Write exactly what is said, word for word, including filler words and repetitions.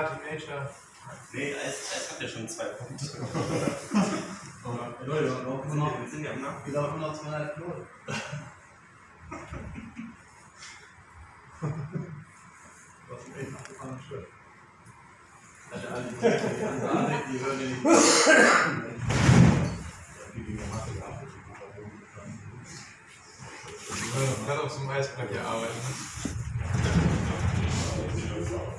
Hanseatic Nature. Nee, Eis, Eis hat ja schon zwei Punkte. Leute, wir sind ja am Nachhinein. Wir laufen noch zweieinhalb Minuten. Was ist echt abgefahren Schritt? Also alle die Hanseatic, die hören ja nicht. Ich kann auf so einem Eisberg hier arbeiten.